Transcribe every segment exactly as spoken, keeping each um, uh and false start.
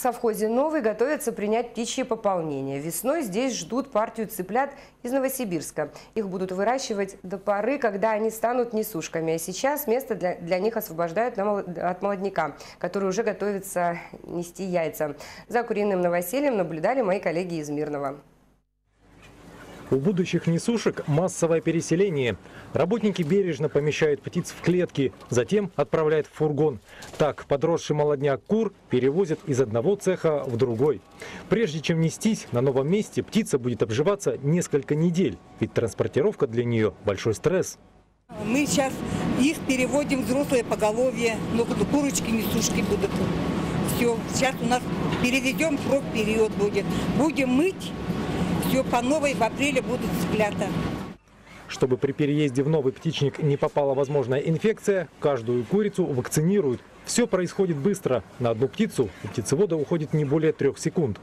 совхозе «Новый» готовятся принять птичье пополнение. Весной здесь ждут партию цыплят из Новосибирска. Их будут выращивать до поры, когда они станут несушками. А сейчас место для, для них освобождают от молодняка, который уже готовится нести яйца. За куриным новосельем наблюдали мои коллеги из Мирного. У будущих несушек массовое переселение. Работники бережно помещают птиц в клетки, затем отправляют в фургон. Так подросший молодняк кур перевозят из одного цеха в другой. Прежде чем нестись, на новом месте птица будет обживаться несколько недель, ведь транспортировка для нее большой стресс. Мы сейчас их переводим, взрослые поголовье, ну, курочки, несушки будут. Все, сейчас у нас переведем, срок период будет. Будем мыть. Все по новой в апреле будут цыплята. Чтобы при переезде в новый птичник не попала возможная инфекция, каждую курицу вакцинируют. Все происходит быстро. На одну птицу у птицевода уходит не более трех секунд.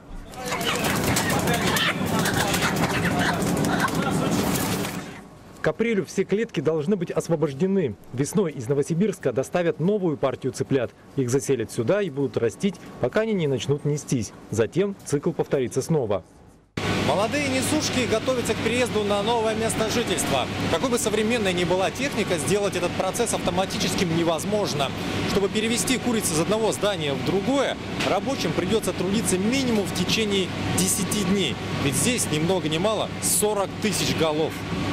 К апрелю все клетки должны быть освобождены. Весной из Новосибирска доставят новую партию цыплят. Их заселят сюда и будут растить, пока они не начнут нестись. Затем цикл повторится снова. Молодые несушки готовятся к переезду на новое место жительства. Какой бы современной ни была техника, сделать этот процесс автоматическим невозможно. Чтобы перевести куриц из одного здания в другое, рабочим придется трудиться минимум в течение десяти дней. Ведь здесь ни много ни мало сорок тысяч голов.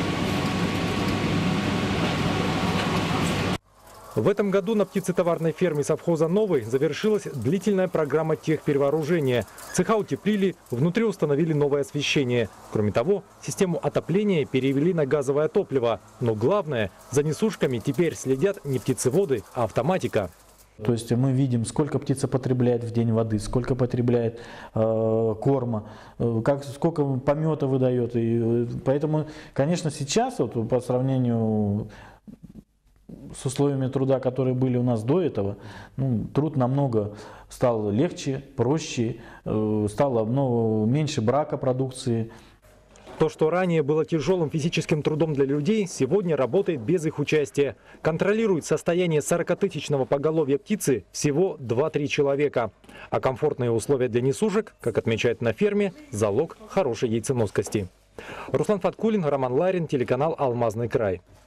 В этом году на птицетоварной ферме совхоза «Новый» завершилась длительная программа техперевооружения. Цеха утеплили, внутри установили новое освещение. Кроме того, систему отопления перевели на газовое топливо. Но главное, за несушками теперь следят не птицеводы, а автоматика. То есть мы видим, сколько птица потребляет в день воды, сколько потребляет э, корма, э, как, сколько помета выдает. И, э, поэтому, конечно, сейчас вот, по сравнению с условиями труда, которые были у нас до этого, ну, труд намного стал легче, проще, э, стало много, меньше брака продукции. То, что ранее было тяжелым физическим трудом для людей, сегодня работает без их участия. Контролирует состояние сорокатысячного поголовья птицы всего два-три человека. А комфортные условия для несушек, как отмечают на ферме, залог хорошей яйценоскости. Руслан Фаткулин, Роман Ларин, телеканал «Алмазный край».